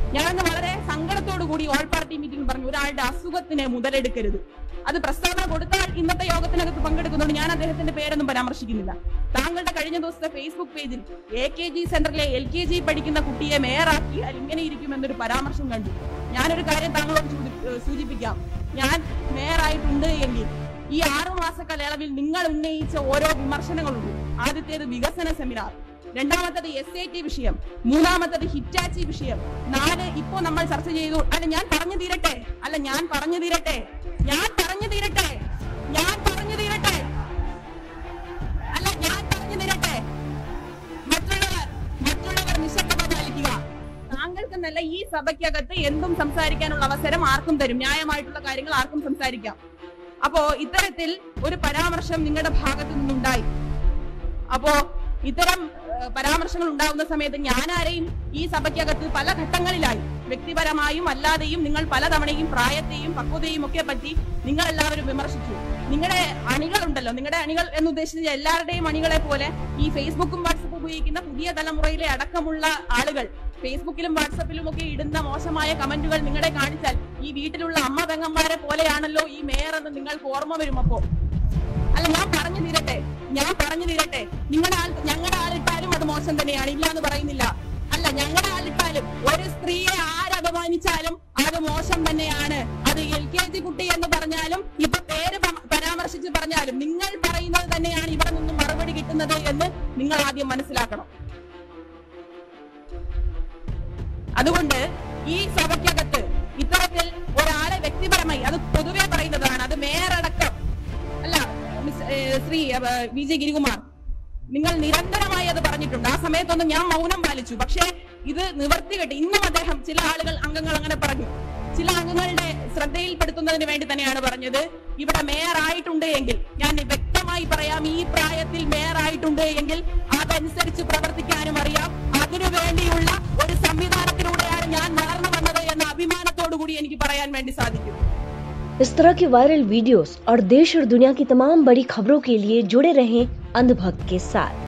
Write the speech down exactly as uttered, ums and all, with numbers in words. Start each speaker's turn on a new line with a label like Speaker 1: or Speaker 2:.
Speaker 1: ഞാനന്ന് വളരെ സങ്കടത്തോടു കൂടി ഓൾ പാർട്ടി മീറ്റിംഗ് പറഞ്ഞു, ഒരാളുടെ അസുഖത്തിനെ മുതലെടുക്കരുത്. അത് പ്രസ്താവന കൊടുത്താൽ ഇന്നത്തെ യോഗത്തിനകത്ത് പങ്കെടുക്കുന്നുണ്ട്. ഞാൻ അദ്ദേഹത്തിന്റെ പേരൊന്നും പരാമർശിക്കുന്നില്ല. താങ്കളുടെ കഴിഞ്ഞ ദിവസത്തെ ഫേസ്ബുക്ക് പേജിൽ എ കെ ജി സെന്ററിലെ എൽ കെ ജി പഠിക്കുന്ന കുട്ടിയെ മേയറാക്കിയാൽ ഇങ്ങനെ ഇരിക്കുമെന്നൊരു പരാമർശം കണ്ടു. ഞാനൊരു കാര്യം താങ്കളോട് സൂചിപ്പിക്കാം. ഞാൻ മേയറായിട്ടുണ്ട് എങ്കിൽ ഈ ആറു മാസ കാലയളവിൽ നിങ്ങൾ ഉന്നയിച്ച ഓരോ വിമർശനങ്ങളുണ്ട്. ആദ്യത്തേത് വികസന സെമിനാർ, രണ്ടാമത്തത് എസ് ഐ ടി വിഷയം, മൂന്നാമത്തത് ഹിറ്റാച്ചി വിഷയം, നാല് ഇപ്പോ നമ്മൾ ചർച്ച ചെയ്തു. അല്ല ഞാൻ പറഞ്ഞു തീരട്ടെ അല്ല ഞാൻ പറഞ്ഞു തീരട്ടെ ഞാൻ പറഞ്ഞു തീരട്ടെ ഞാൻ പറഞ്ഞു തീരട്ടെ അല്ല ഞാൻ പറഞ്ഞു തീരട്ടെ മറ്റുള്ളവർ മറ്റുള്ളവർ നിശബ്ദത പാലിക്കുക. താങ്കൾക്കെന്നല്ല ഈ സഭയ്ക്കകത്ത് എന്തും സംസാരിക്കാനുള്ള അവസരം ആർക്കും തരും. ന്യായമായിട്ടുള്ള കാര്യങ്ങൾ ആർക്കും സംസാരിക്കാം. അപ്പോ ഇത്തരത്തിൽ ഒരു പരാമർശം നിങ്ങളുടെ ഭാഗത്തു നിന്നുണ്ടായി. അപ്പോ ഇത്തരം പരാമർശങ്ങൾ ഉണ്ടാകുന്ന സമയത്ത് ഞാനാരെയും ഈ സഭയ്ക്കകത്ത് പല ഘട്ടങ്ങളിലായി വ്യക്തിപരമായും അല്ലാതെയും നിങ്ങൾ പലതവണയും പ്രായത്തെയും പക്വതയും ഒക്കെ പറ്റി നിങ്ങൾ എല്ലാവരും വിമർശിച്ചു. നിങ്ങളുടെ അണികളുണ്ടല്ലോ, നിങ്ങളുടെ അണികൾ എന്ന് ഉദ്ദേശിച്ച എല്ലാവരുടെയും അണികളെ പോലെ ഈ ഫേസ്ബുക്കും വാട്സപ്പും ഉപയോഗിക്കുന്ന പുതിയ തലമുറയിലെ അടക്കമുള്ള ആളുകൾ ഫേസ്ബുക്കിലും വാട്സപ്പിലും ഒക്കെ ഇടുന്ന മോശമായ കമന്റുകൾ നിങ്ങളെ കാണിച്ചാൽ ഈ വീട്ടിലുള്ള അമ്മ പെങ്ങന്മാരെ പോലെയാണല്ലോ ഈ മേയർ എന്ന് നിങ്ങൾക്ക് ഓർമ്മ വരും. അപ്പോ അല്ല ഞാൻ പറഞ്ഞു തീരട്ടെ ഞാൻ പറഞ്ഞു തീരട്ടെ നിങ്ങളുടെ ആൾ ഞങ്ങളുടെ ആളിട്ടാലും അത് മോശം തന്നെയാണ്, ഇല്ല എന്ന് പറയുന്നില്ല. അല്ല ഞങ്ങളുടെ ആളിട്ടാലും ഒരു സ്ത്രീയെ ആരപമാനിച്ചാലും അത് മോശം തന്നെയാണ്. അത് എൽ കെ ജി കുട്ടി എന്ന് പറഞ്ഞാലും ഇപ്പൊ പേര് പരാമർശിച്ച് പറഞ്ഞാലും നിങ്ങൾ പറയുന്നത് തന്നെയാണ് ഇവിടെ നിന്നും മറുപടി കിട്ടുന്നത് എന്ന് നിങ്ങൾ ആദ്യം മനസ്സിലാക്കണം. അതുകൊണ്ട് ഈ സഭയ്ക്കകത്ത് ഇത്തരത്തിൽ ഒരാളെ വ്യക്തിപരമായി, അത് പൊതുവെ പറയുന്നതാണ്, അത് മേയറടക്കം അല്ല ശ്രീ വി ജെ ഗിരികുമാർ നിങ്ങൾ നിരന്തരമായി അത് പറഞ്ഞിട്ടുണ്ട്. ആ സമയത്തൊന്നും ഞാൻ മൗനം പാലിച്ചു. പക്ഷേ ഇത് നിവർത്തി കെട്ടി ഇന്നും അദ്ദേഹം ചില ആളുകൾ അംഗങ്ങൾ അങ്ങനെ പറഞ്ഞു. ചില അംഗങ്ങളുടെ ശ്രദ്ധയിൽപ്പെടുത്തുന്നതിന് വേണ്ടി തന്നെയാണ് പറഞ്ഞത്. ഇവിടെ മേയർ ആയിട്ടുണ്ട് എങ്കിൽ ഞാൻ വ്യക്തമായി പറയാം, ഈ പ്രായത്തിൽ മേയർ ആയിട്ടുണ്ട് എങ്കിൽ അതനുസരിച്ച് പ്രവർത്തിക്കാനും അറിയാം. അതിനു വേണ്ടിയുള്ള ഒരു സംവിധാനത്തിലൂടെയാണ് ഞാൻ വളർന്നു വന്നത് എന്ന അഭിമാനത്തോടു കൂടി എനിക്ക് പറയാൻ വേണ്ടി സാധിക്കും.
Speaker 2: इस तरह के वायरल वीडियोस और देश और दुनिया की तमाम बड़ी खबरों के लिए जुड़े रहें अंधभक्त के साथ।